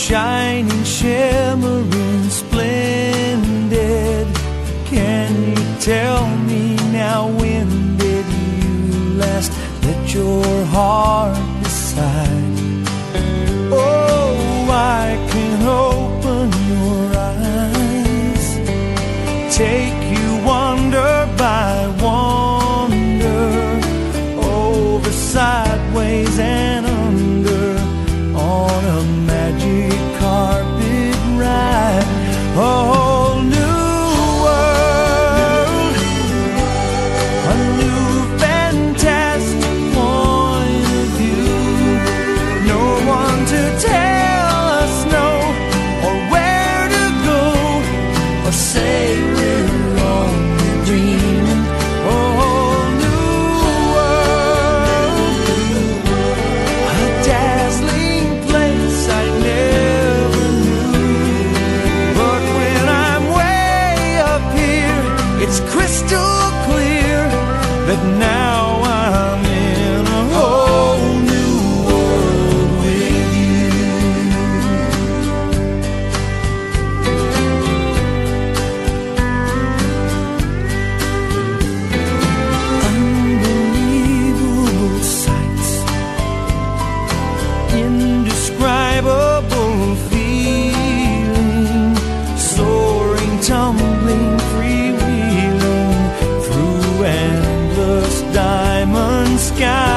shining, shimmering, splendid. Can you tell me now, when did you last let your heart decide? Oh, I can open your eyes, take you wonder by wonder, over, sideways, and under, on a magic carpet ride. A whole new world, a new fantastic point of view. No one to tell us no, or where to go, or say we're only dreaming. A whole new world, a dazzling place I never knew. But when I'm way up here, it's crystal clear that now I'm in a whole new world with you. Unbelievable sights, indescribable feeling, soaring, tumbling, freewheeling through endless diamond sky.